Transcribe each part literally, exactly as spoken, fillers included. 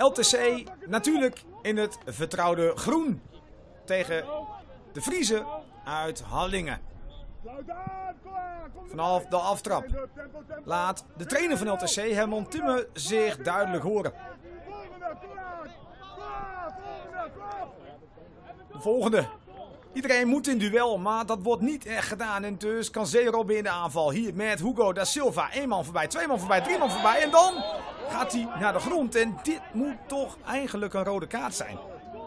L T C natuurlijk in het vertrouwde groen tegen de Friezen uit Hallingen. Vanaf de aftrap laat de trainer van L T C, Herman Timmer, zich duidelijk horen. De volgende. Iedereen moet in duel, maar dat wordt niet echt gedaan. En dus kan Zeerobbe in de aanval. Hier met Hugo da Silva. Eén man voorbij, twee man voorbij, drie man voorbij. En dan gaat hij naar de grond. En dit moet toch eigenlijk een rode kaart zijn.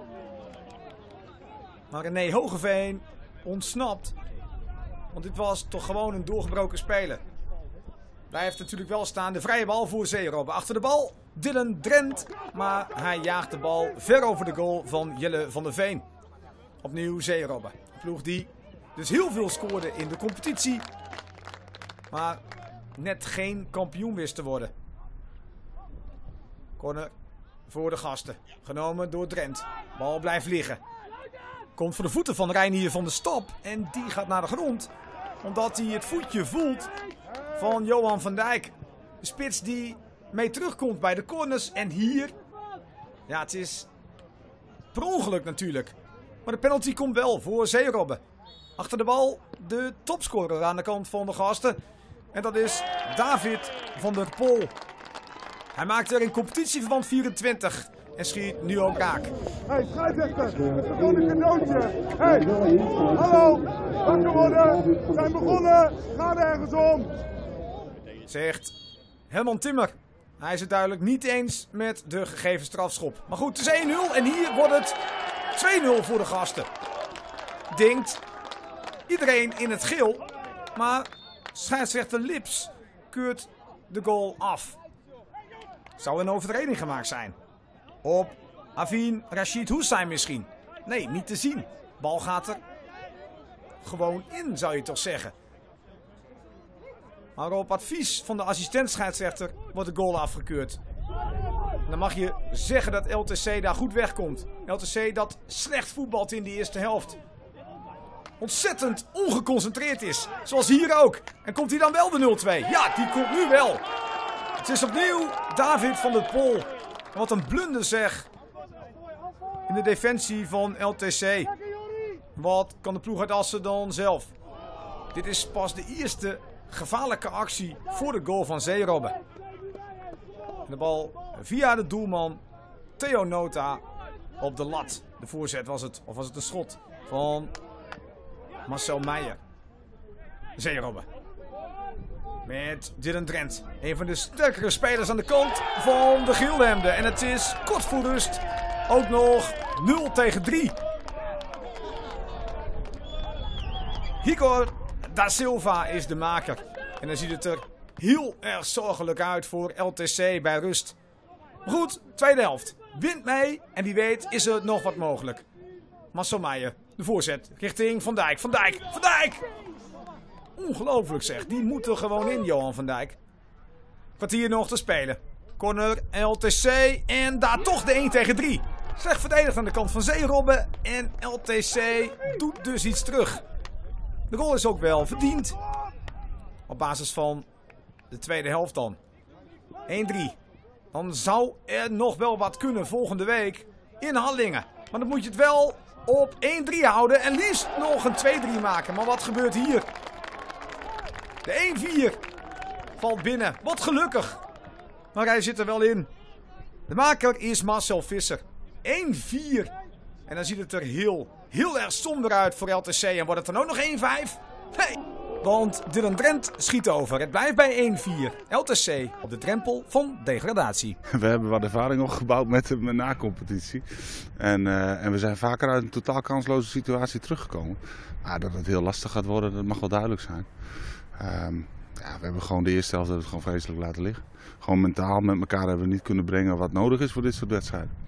Maar René Hogeveen ontsnapt. Want dit was toch gewoon een doorgebroken speler. Blijft natuurlijk wel staan. De vrije bal voor Zeerobbe. Achter de bal Dylan Drent. Maar hij jaagt de bal ver over de goal van Jelle van der Veen. Opnieuw Zeerobbe. Een ploeg die dus heel veel scoorde in de competitie. Maar net geen kampioen wist te worden. Corner voor de gasten. Genomen door Drent. Bal blijft liggen. Komt voor de voeten van Reinier van der Stap. En die gaat naar de grond. Omdat hij het voetje voelt van Johan van Dijk. De spits die mee terugkomt bij de corners. En hier, ja, het is per ongeluk natuurlijk. Maar de penalty komt wel voor Zeerobbe. Achter de bal de topscorer aan de kant van de gasten. En dat is David van der Pol. Hij maakt er in competitieverband vierentwintig. En schiet nu ook raak. Hé, scheidsrechter, het is gewoon een cadeautje. Hé, hallo, wakker worden, we zijn begonnen, ga er ergens om. Zegt Herman Timmer. Hij is het duidelijk niet eens met de gegeven strafschop. Maar goed, het is één nul en hier wordt het twee nul voor de gasten. Denkt iedereen in het geel. Maar scheidsrechter Lips keurt de goal af. Zou een overtreding gemaakt zijn? Op Avin Rashid Hussein misschien? Nee, niet te zien. Bal gaat er gewoon in, zou je toch zeggen. Maar op advies van de assistent-scheidsrechter wordt de goal afgekeurd. En dan mag je zeggen dat L T C daar goed wegkomt. L T C dat slecht voetbalt in de eerste helft. Ontzettend ongeconcentreerd is. Zoals hier ook. En komt hij dan wel de nul twee? Ja, die komt nu wel. Het is opnieuw David van der Pol. En wat een blunder zeg. In de defensie van L T C. Wat kan de ploeg uit Assen dan zelf? Dit is pas de eerste gevaarlijke actie voor de goal van Zeerobbe. De bal via de doelman Theo Nota op de lat. De voorzet was het, of was het een schot van Marcel Meijer. Zeerobbe. Met Dylan Drent. Een van de sterkere spelers aan de kant van de Gilhemden. En het is kort voor rust ook nog nul tegen drie. Igor da Silva is de maker. En dan ziet het er heel erg zorgelijk uit voor L T C bij rust. Maar goed, tweede helft. Wint mee en wie weet is er nog wat mogelijk. Marcel Meijer, de voorzet richting Van Dijk. Van Dijk, Van Dijk! Ongelooflijk zeg, die moet er gewoon in, Johan van Dijk. Kwartier nog te spelen. Corner, L T C en daar toch de één tegen drie. Slecht verdedigd aan de kant van Zeerobbe en L T C doet dus iets terug. De goal is ook wel verdiend. Op basis van de tweede helft dan. één drie. Dan zou er nog wel wat kunnen volgende week in Hallingen. Maar dan moet je het wel op één drie houden en liefst nog een twee drie maken. Maar wat gebeurt hier? De één vier valt binnen. Wat gelukkig. Maar hij zit er wel in. De maker is Marcel Visser. één vier. En dan ziet het er heel, heel erg somber uit voor L T C. En wordt het dan ook nog één vijf? Nee. Want Dylan Drent schiet over. Het blijft bij één vier. L T C op de drempel van degradatie. We hebben wat ervaring opgebouwd met de na-competitie. En, uh, en we zijn vaker uit een totaal kansloze situatie teruggekomen. Maar dat het heel lastig gaat worden, dat mag wel duidelijk zijn. Um, ja, we hebben gewoon de eerste helft het gewoon vreselijk laten liggen. Gewoon mentaal met elkaar hebben we niet kunnen brengen wat nodig is voor dit soort wedstrijden.